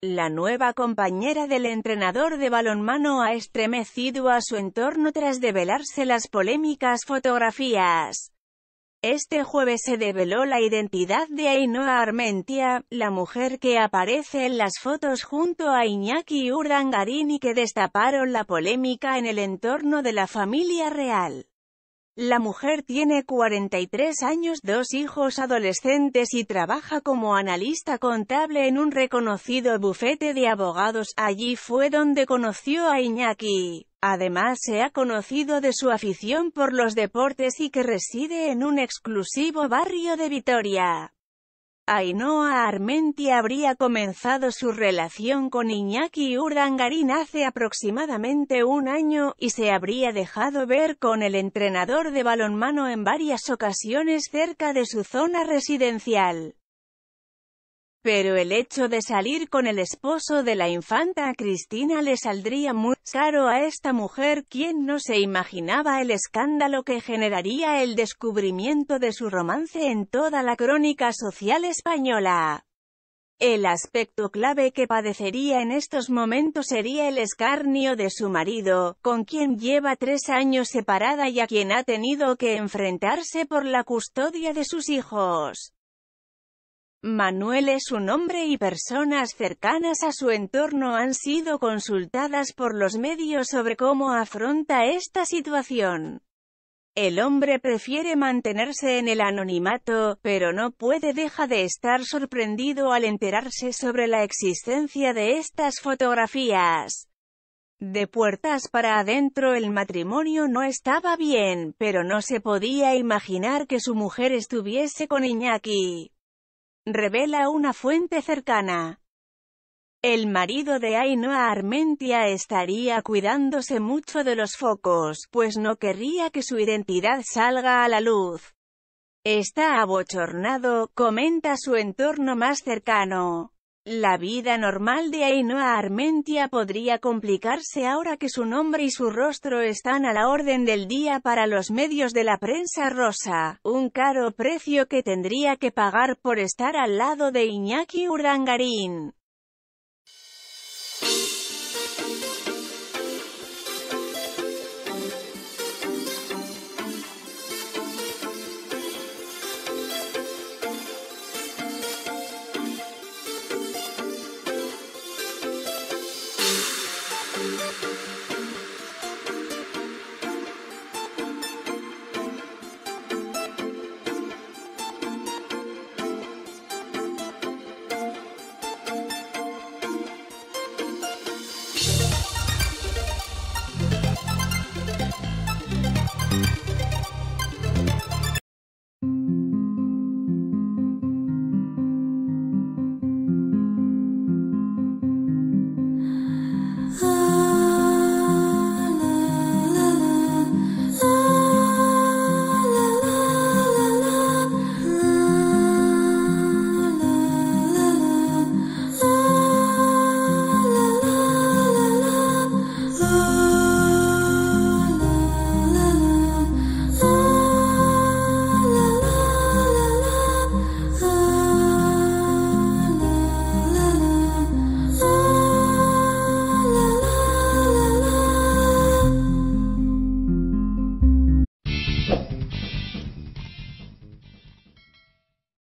La nueva compañera del entrenador de balonmano ha estremecido a su entorno tras develarse las polémicas fotografías. Este jueves se develó la identidad de Ainhoa Armentia, la mujer que aparece en las fotos junto a Iñaki Urdangarín y que destaparon la polémica en el entorno de la familia real. La mujer tiene 43 años, 2 hijos adolescentes y trabaja como analista contable en un reconocido bufete de abogados. Allí fue donde conoció a Iñaki. Además se ha conocido de su afición por los deportes y que reside en un exclusivo barrio de Vitoria. Ainhoa Armentia habría comenzado su relación con Iñaki Urdangarín hace aproximadamente un año, y se habría dejado ver con el entrenador de balonmano en varias ocasiones cerca de su zona residencial. Pero el hecho de salir con el esposo de la infanta Cristina le saldría muy caro a esta mujer, quien no se imaginaba el escándalo que generaría el descubrimiento de su romance en toda la crónica social española. El aspecto clave que padecería en estos momentos sería el escarnio de su marido, con quien lleva 3 años separada y a quien ha tenido que enfrentarse por la custodia de sus hijos. Manuel es su nombre y personas cercanas a su entorno han sido consultadas por los medios sobre cómo afronta esta situación. El hombre prefiere mantenerse en el anonimato, pero no puede dejar de estar sorprendido al enterarse sobre la existencia de estas fotografías. De puertas para adentro el matrimonio no estaba bien, pero no se podía imaginar que su mujer estuviese con Iñaki. Revela una fuente cercana. El marido de Ainhoa Armentia estaría cuidándose mucho de los focos, pues no querría que su identidad salga a la luz. Está abochornado, comenta su entorno más cercano. La vida normal de Ainhoa Armentia podría complicarse ahora que su nombre y su rostro están a la orden del día para los medios de la prensa rosa, un caro precio que tendría que pagar por estar al lado de Iñaki Urdangarín.